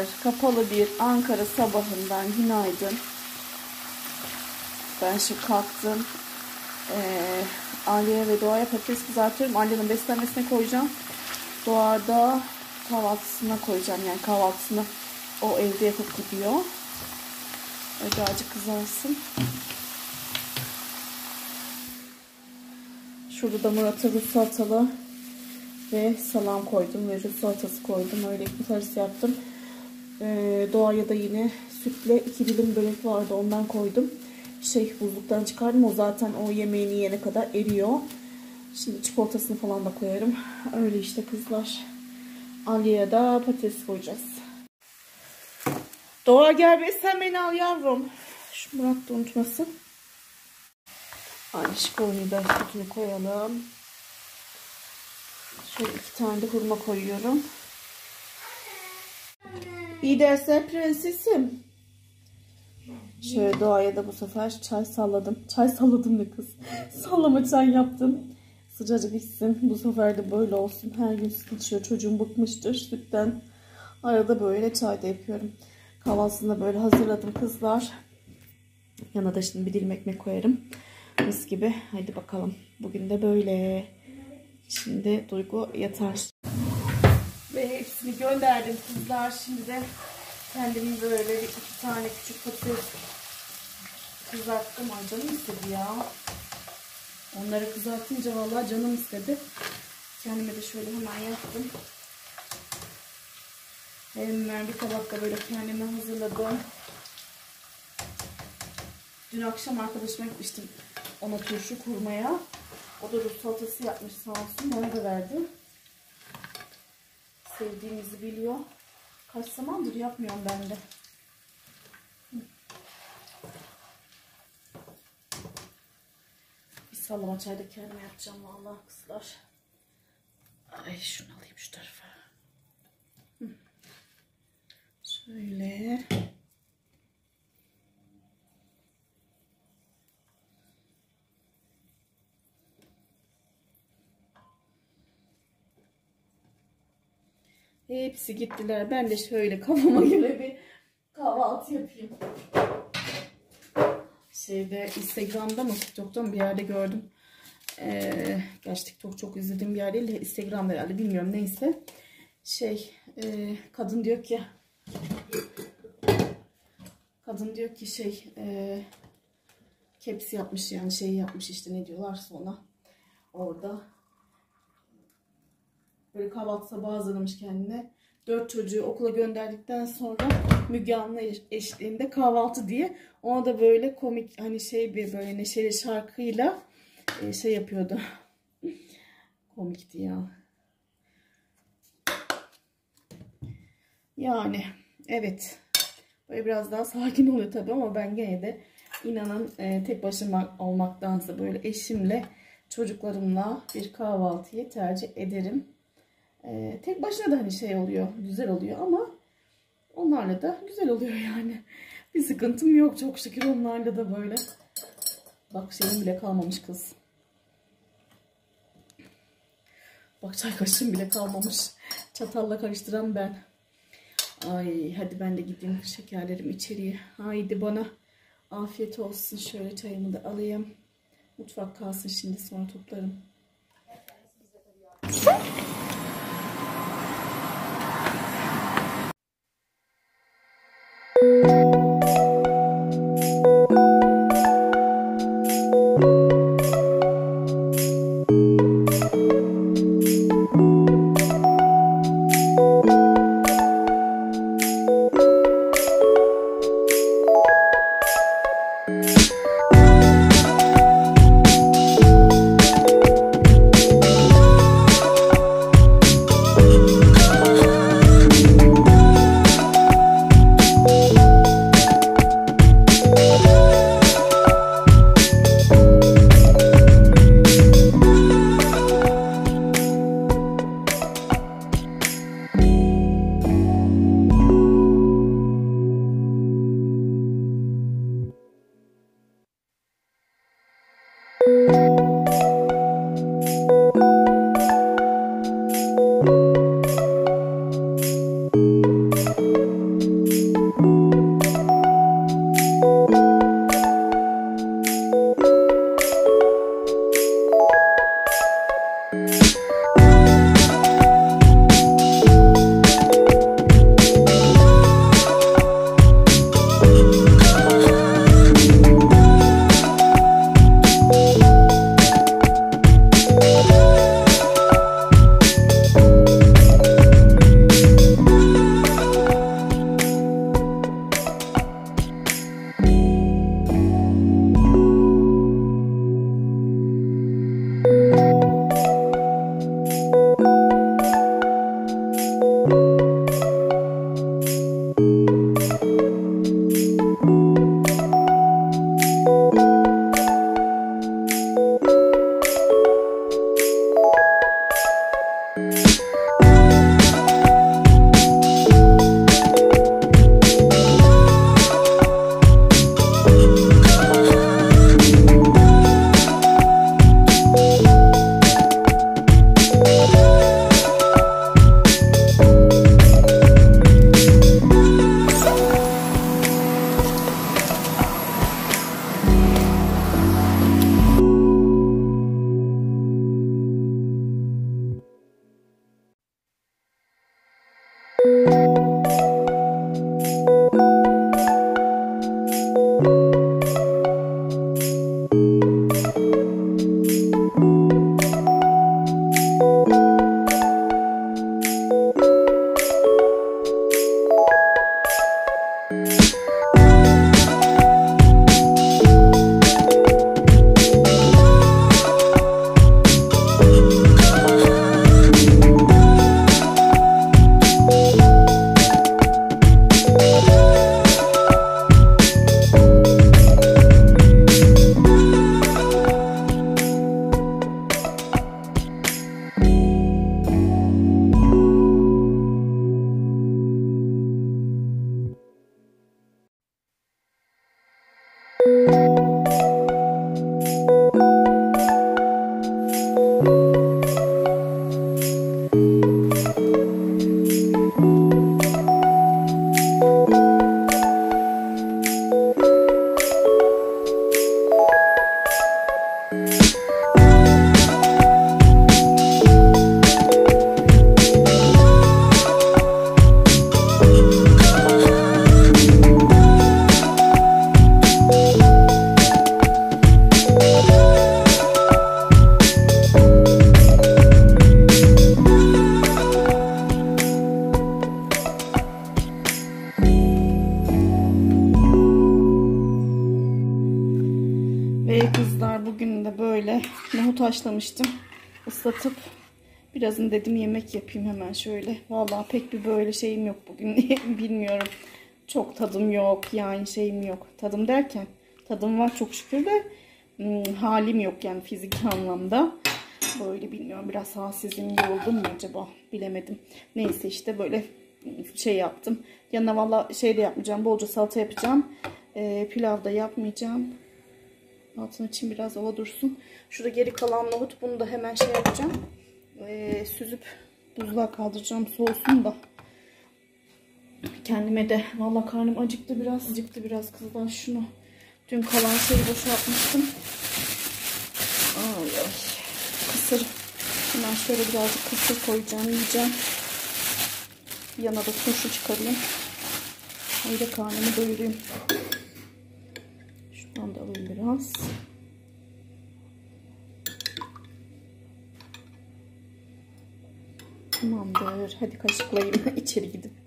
Kapalı bir Ankara sabahından günaydın. Ben şimdi kalktım. Aliye ve Doğa'ya patates kızartıyorum. Aliye'nin beslenmesine koyacağım. Doğa'da kahvaltısına koyacağım. Yani kahvaltısını o evde yapıp gidiyor. Birazcık kızarsın. Şurada da Murat'a Rus salatalı ve salam koydum ve Rus salatası koydum. Öyle ekmek arası yaptım. Doğaya da yine sütle 2 dilim börek vardı, ondan koydum. Buzluktan çıkardım. O zaten o yemeğini yiyene kadar eriyor. Şimdi çikolatasını falan da koyarım. Öyle işte kızlar. Aliye'ye da patates koyacağız. Doğa gel be, sen beni al yavrum. Şu Murat da unutmasın. Aşkoyu da sütünü koyalım. Şöyle 2 tane de hurma koyuyorum. İyi dersler prensesim. Şöyle Doğa'ya da bu sefer çay salladım. Çay salladım ne kız? Sallama çay yaptım. Sıcacık içsin. Bu sefer de böyle olsun. Her gün süt içiyor. Çocuğum bıkmıştır sütten. Arada böyle çay da yapıyorum. Kahvaltısını da böyle hazırladım kızlar. Yana da şimdi bir dilim ekmek koyarım. Mis gibi. Haydi bakalım. Bugün de böyle. Şimdi Duygu yatar. Ve hepsini gönderdim kızlar. Şimdi de kendimin böyle 2 tane küçük patates kızarttım. Ay canım istedi ya. Onları kızartınca vallahi canım istedi. Kendime de şöyle hemen yaptım. Hemen bir tabakta böyle kendime hazırladım. Dün akşam arkadaşıma gitmiştim ona turşu kurmaya. O da Rus salatası yapmış sağ olsun. Bana da verdi. Sevdiğimizi biliyor. Kaç zamandır yapmıyorum ben de. Bir sallama çay da kendime yapacağım vallahi kızlar. Ay şunu alayım şu tarafa. Şöyle. Hepsi gittiler. Ben de şöyle kafama göre bir kahvaltı yapayım. Instagram'da mı TikTok'ta mı bir yerde gördüm. Gerçi TikTok çok izlediğim bir yer değil de Instagram'da herhalde, bilmiyorum, neyse. Kadın diyor ki caps yapmış, yani yapmış işte, ne diyorlar sonra orada. Böyle kahvaltı sabahı hazırlamış kendine. 4 çocuğu okula gönderdikten sonra Müge Anlı eşliğinde kahvaltı diye. Ona da böyle komik bir böyle neşeli şarkıyla yapıyordu. Komikti ya. Yani evet. Böyle biraz daha sakin oluyor tabii ama ben gene de inanın tek başıma olmaktansa böyle eşimle çocuklarımla bir kahvaltıyı tercih ederim. Tek başına da oluyor, güzel oluyor ama onlarla da güzel oluyor yani. Bir sıkıntım yok çok şükür onlarla da böyle. Bak şeyim bile kalmamış kız. Bak çay kaşığım bile kalmamış. Çatalla karıştıran ben. Ay hadi ben de gideyim şekerlerim içeriye. Haydi bana afiyet olsun. Şöyle çayımı da alayım. Mutfak kalsın şimdi, sonra toplarım. nohut haşlamıştım. Islatıp birazını dedim yemek yapayım hemen şöyle. Vallahi pek bir böyle şeyim yok bugün. Bilmiyorum. Çok tadım yok. Yani şeyim yok. Tadım derken tadım var çok şükür de halim yok yani fiziki anlamda. Böyle bilmiyorum, biraz halsizim, yoruldum mu acaba bilemedim. Neyse işte böyle şey yaptım. Yanına valla şey de yapmayacağım. Bolca salata yapacağım. Pilav da yapmayacağım. Altını için biraz ova dursun. Şurada geri kalan nohut, bunu da hemen şey yapacağım. Süzüp buzluğa kaldıracağım soğusun da. Kendime de valla karnım acıktı biraz. Acıktı biraz kızlar şunu. Dün kalan şeyi boşaltmıştım. Ay ay. Kısır. Hemen şöyle birazcık kısır koyacağım, yiyeceğim. Yana da turşu çıkarayım. Öyle karnımı doyurayım. Şuradan da alayım biraz. Tamamdır. Hadi kaşıklayayım içeri gidip.